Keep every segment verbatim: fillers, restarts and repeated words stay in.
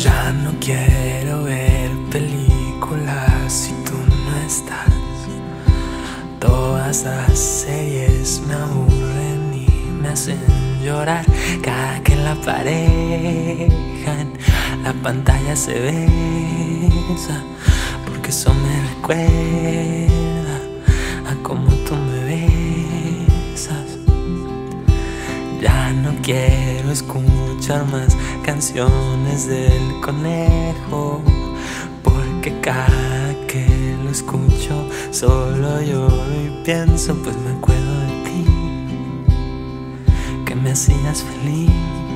Ya no quiero ver películas si tú no estás. Todas las series me aburren y me hacen llorar. Cada que la pareja en la pantalla se besa, porque eso me recuerda a cómo tú me besas. Ya no quiero escuchar más canciones del conejo, porque cada que lo escucho solo lloro y pienso, pues me acuerdo de ti, que me hacías feliz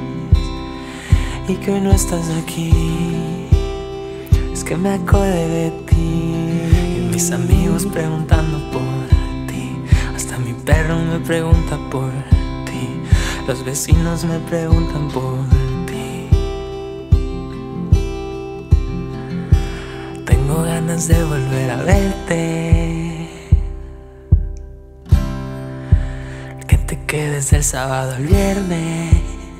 y que hoy no estás aquí. Es que me acordé de ti y mis amigos preguntando por ti, hasta mi perro me pregunta por ti, los vecinos me preguntan por ti. Tengo ganas de volver a verte, que te quedes del sábado al viernes,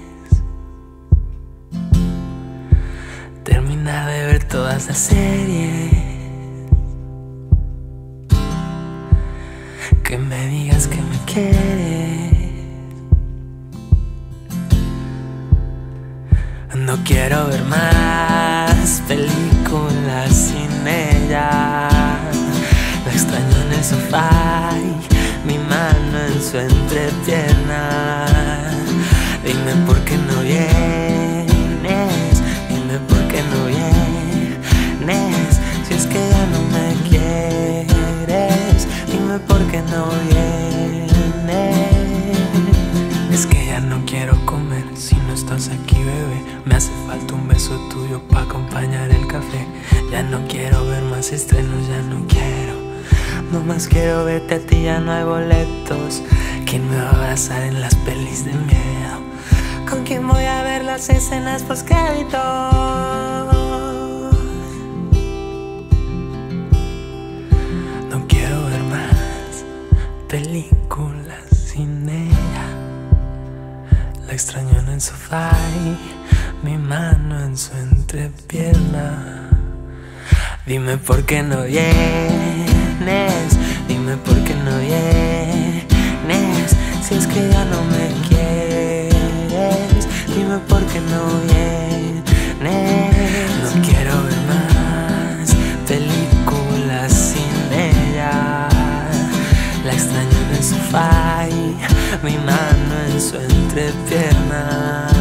terminar de ver todas las series, que me digas que me quieres. No quiero ver más películas sin ella. La extraño en el sofá y mi mano en su entrepierna. Dime por qué no vienes, dime por qué no vienes. Si es que ya no me quieres, dime por qué no vienes. Es que ya no quiero comer si no estás aquí, bebé. Me hace falta un beso tuyo para acompañar el café. Ya no quiero ver más estrenos, ya no quiero. No más quiero verte a ti, ya no hay boletos. ¿Quién me va a abrazar en las pelis de miedo? ¿Con quién voy a ver las escenas postcréditos? No quiero ver más películas sin ella. La extraño en el sofá y mi mano en su entrepierna. Dime por qué no vienes, dime por qué no vienes. Si es que ya no me quieres, dime por qué no vienes. No quiero ver más películas sin ella. La extraño en el sofá y mi mano en su entrepierna.